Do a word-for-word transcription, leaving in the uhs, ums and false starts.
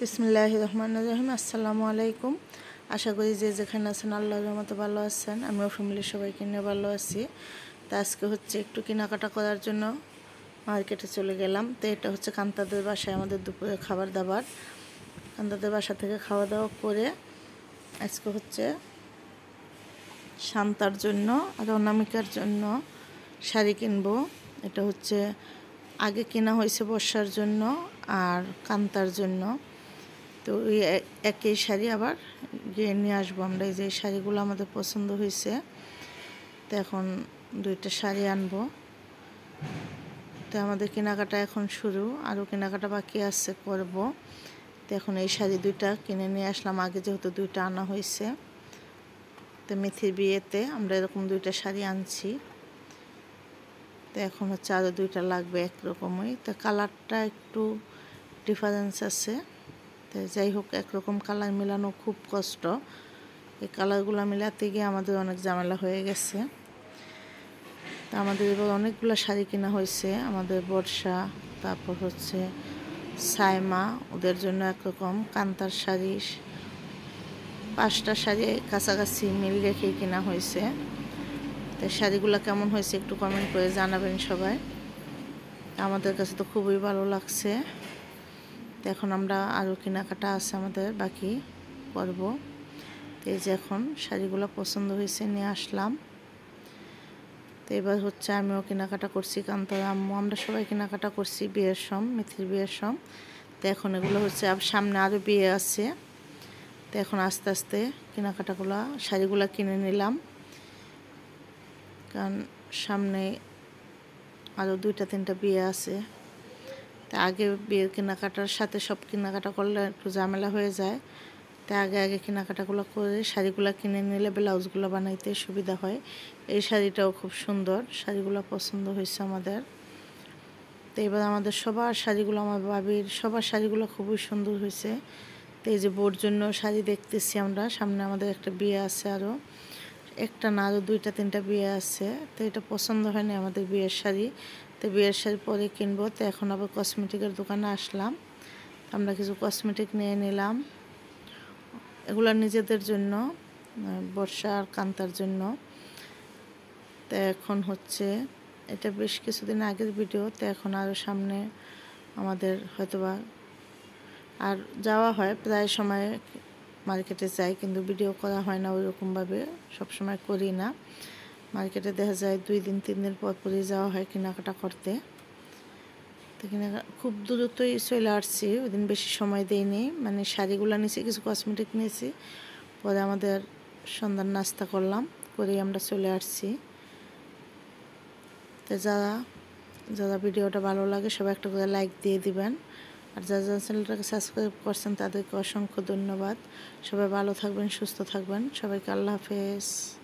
বিসমিল্লাহির রহমানির রহিম। আসসালামু আলাইকুম। আশা করি যে যেখানে আছেন আল্লাহর রহমতে ভালো আছেন। আমিও ফ্যামিলির সবাইকে নিয়ে ভালো আছি। তা আজকে হচ্ছে একটু কেনাকাটা করার জন্য মার্কেটে চলে গেলাম। তো এটা হচ্ছে কান্তাদের বাসায় আমাদের দুপুরে খাবার দাবার। কান্তাদের বাসা থেকে খাওয়া দাওয়া করে আজকে হচ্ছে শান্তার জন্য আর অনামিকার জন্য শাড়ি কিনবো। এটা হচ্ছে আগে কেনা হয়েছে বর্ষার জন্য আর কান্তার জন্য। তো ওই একই শাড়ি আবার গিয়ে নিয়ে আসবো আমরা। এই যে শাড়িগুলো আমাদের পছন্দ হয়েছে, তো এখন দুইটা শাড়ি আনবো। তো আমাদের কেনাকাটা এখন শুরু, আরও কেনাকাটা বাকি আছে করব। তো এখন এই শাড়ি দুইটা কিনে নিয়ে আসলাম, আগে যেহেতু দুইটা আনা হয়েছে। তো মিথির বিয়েতে আমরা এরকম দুইটা শাড়ি আনছি। তো এখন হচ্ছে আরও দুইটা লাগবে একরকমই। তো কালারটা একটু ডিফারেন্স আছে। তো যাই হোক, একরকম কালার মেলানো খুব কষ্ট। এই কালারগুলো মেলাতে গিয়ে আমাদের অনেক ঝামেলা হয়ে গেছে। তো আমাদের এবার অনেকগুলো শাড়ি কেনা হয়েছে। আমাদের বর্ষা, তারপর হচ্ছে সাইমা, ওদের জন্য একরকম কান্তার শাড়ি, পাঁচটা শাড়ি কাছাকাছি মিল রেখেই কেনা হয়েছে। তো শাড়িগুলো কেমন হয়েছে একটু কমেন্ট করে জানাবেন সবাই। আমাদের কাছে তো খুবই ভালো লাগছে। তো এখন আমরা আরও কেনাকাটা আছে আমাদের বাকি করব। এই যে এখন শাড়িগুলো পছন্দ হয়েছে নিয়ে আসলাম। তো এবার হচ্ছে আমিও কেনাকাটা করছি, কান্তার আম্মু, আমরা সবাই কেনাকাটা করছি বিয়ের সম, মিথির বিয়ের সম। তো এখন এগুলো হচ্ছে সামনে আরও বিয়ে আছে। তো এখন আস্তে আস্তে কেনাকাটাগুলো শাড়িগুলো কিনে নিলাম, কারণ সামনে আরও দুইটা তিনটা বিয়ে আছে। তা আগে বিয়ের কেনাকাটার সাথে সব কেনাকাটা করলে একটু ঝামেলা হয়ে যায়। তাই আগে আগে কেনাকাটাগুলো করে শাড়িগুলো কিনে নিলে ব্লাউজগুলো বানাইতে সুবিধা হয়। এই শাড়িটাও খুব সুন্দর, শাড়িগুলো পছন্দ হয়েছে আমাদের। তো এবার আমাদের সবার শাড়িগুলো, আমার বাবির সবার শাড়িগুলো খুবই সুন্দর হয়েছে। তো এই যে বোর জন্য শাড়ি দেখতেছি আমরা, সামনে আমাদের একটা বিয়ে আছে, আরও একটা না আরও দুইটা তিনটা বিয়ে আছে। তো এটা পছন্দ হয়নি আমাদের বিয়ের শাড়ি। তো বিয়ের শাড়ি পরে কিনবো। তো এখন আবার কসমেটিকের দোকানে আসলাম, আমরা কিছু কসমেটিক নিয়ে নিলাম। এগুলো নিজেদের জন্য, বর্ষা আর কান্তার জন্য। তো এখন হচ্ছে এটা বেশ কিছুদিন আগের ভিডিও। তো এখন আরও সামনে আমাদের হয়তোবা আর যাওয়া হয়, প্রায় সময় মার্কেটে যাই, কিন্তু ভিডিও করা হয় না ওইরকমভাবে, সবসময় করি না। মার্কেটে দেখা যায় দুই দিন তিন দিন পর পরই যাওয়া হয় কেনাকাটা করতে। তো কেনাকাটা খুব দ্রুতই চলে আসছি, ওই দিন বেশি সময় দিইনি। মানে শাড়িগুলো নিয়েছি, কিছু কসমেটিক নিয়েছি, পরে আমাদের সন্ধ্যার নাস্তা করলাম, করেই আমরা চলে আসছি। তো যারা যারা ভিডিওটা ভালো লাগে সবাই একটা করে লাইক দিয়ে দিবেন, আর যারা যারা চ্যানেলটাকে সাবস্ক্রাইব করছেন তাদেরকে অসংখ্য ধন্যবাদ। সবাই ভালো থাকবেন, সুস্থ থাকবেন। সবাইকে আল্লাহ হাফেজ।